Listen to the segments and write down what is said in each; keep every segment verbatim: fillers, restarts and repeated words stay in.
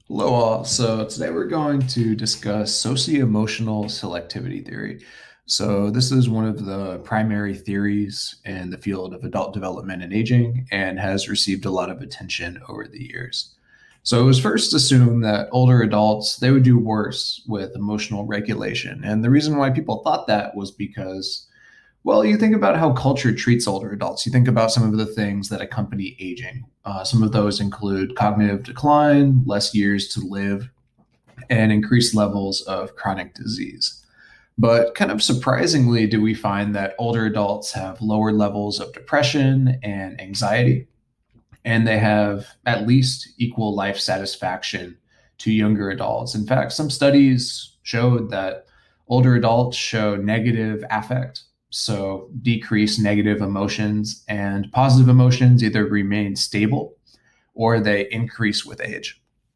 Hello all. So today we're going to discuss socio-emotional selectivity theory. So this is one of the primary theories in the field of adult development and aging and has received a lot of attention over the years. So it was first assumed that older adults, they would do worse with emotional regulation. And the reason why people thought that was because well, you think about how culture treats older adults. You think about some of the things that accompany aging. Uh, some of those include cognitive decline, less years to live, and increased levels of chronic disease. But kind of surprisingly, do we find that older adults have lower levels of depression and anxiety, and they have at least equal life satisfaction to younger adults. In fact, some studies showed that older adults show negative affect, so decrease negative emotions, and positive emotions either remain stable or they increase with age.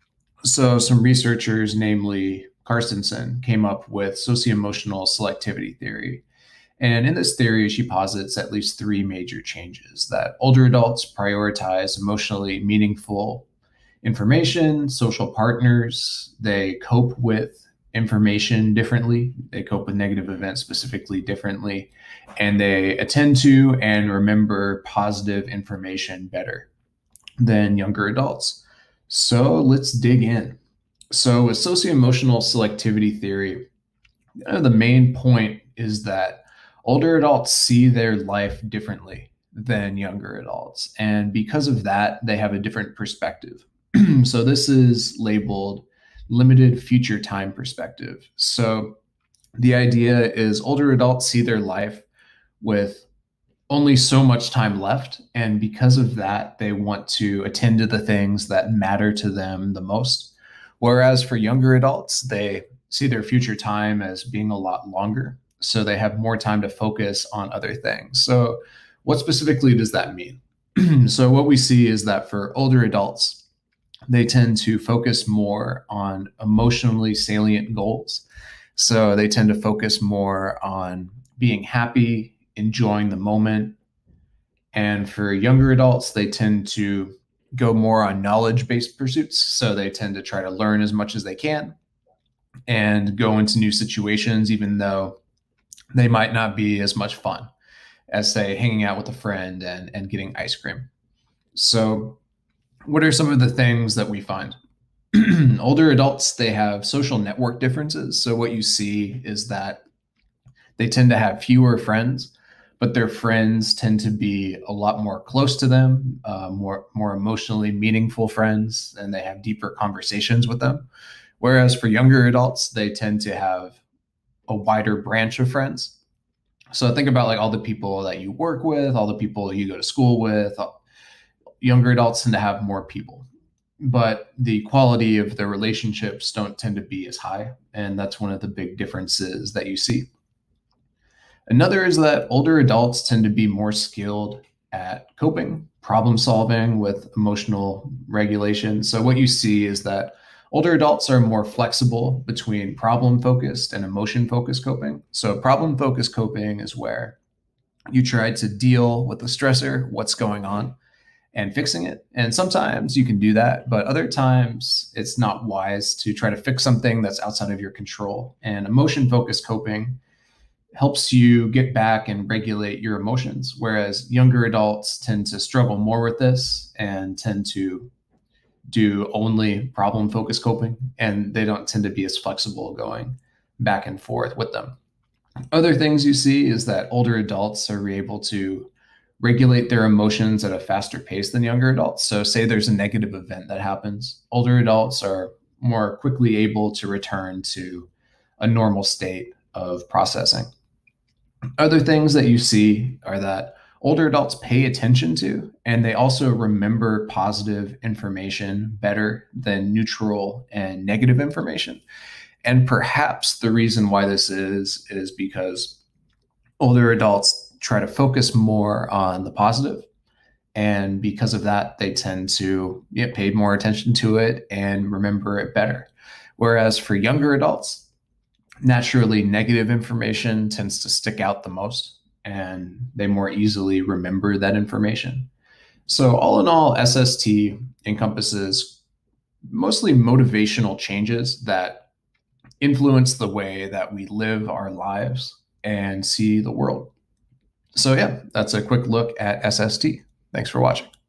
So, some researchers, namely Carstensen, came up with socio-emotional selectivity theory, and in this theory, she posits at least three major changes that older adults prioritize emotionally meaningful information, social partners, they cope with information differently, they cope with negative events specifically differently, and they attend to and remember positive information better than younger adults. So let's dig in. So, with socio emotional selectivity theory, uh, the main point is that older adults see their life differently than younger adults. And because of that, they have a different perspective. So this is labeled limited future time perspective. So the idea is older adults see their life with only so much time left. And because of that, they want to attend to the things that matter to them the most. Whereas for younger adults, they see their future time as being a lot longer. So they have more time to focus on other things. So, what specifically does that mean? So, what we see is that for older adults, they tend to focus more on emotionally salient goals. So, they tend to focus more on being happy, enjoying the moment, and for younger adults, they tend to go more on knowledge based pursuits. So they tend to try to learn as much as they can and go into new situations, even though they might not be as much fun as, say, hanging out with a friend and, and getting ice cream. So, what are some of the things that we find? Older adults, they have social network differences. So, what you see is that they tend to have fewer friends, but their friends tend to be a lot more close to them, uh, more more emotionally meaningful friends, and they have deeper conversations with them. Whereas for younger adults, they tend to have a wider branch of friends. So think about like all the people that you work with, all the people you go to school with. Younger adults tend to have more people, but the quality of their relationships don't tend to be as high, and that's one of the big differences that you see. Another is that older adults tend to be more skilled at coping, problem solving with emotional regulation. So, what you see is that older adults are more flexible between problem focused and emotion focused coping. So, problem focused coping is where you try to deal with the stressor, what's going on, and fixing it. And sometimes you can do that, but other times it's not wise to try to fix something that's outside of your control. And emotion focused coping helps you get back and regulate your emotions, whereas younger adults tend to struggle more with this and tend to do only problem focused coping, and they don't tend to be as flexible going back and forth with them. Other things you see is that older adults are able to regulate their emotions at a faster pace than younger adults. So, say there's a negative event that happens, older adults are more quickly able to return to a normal state of processing. Other things that you see are that older adults pay attention to and they also remember positive information better than neutral and negative information. And perhaps the reason why this is is because older adults try to focus more on the positive, and because of that they tend to yeah, pay more attention to it and remember it better. Whereas for younger adults, naturally negative information tends to stick out the most and they more easily remember that information. So all in all, S S T encompasses mostly motivational changes that influence the way that we live our lives and see the world. So yeah, that's a quick look at S S T. Thanks for watching.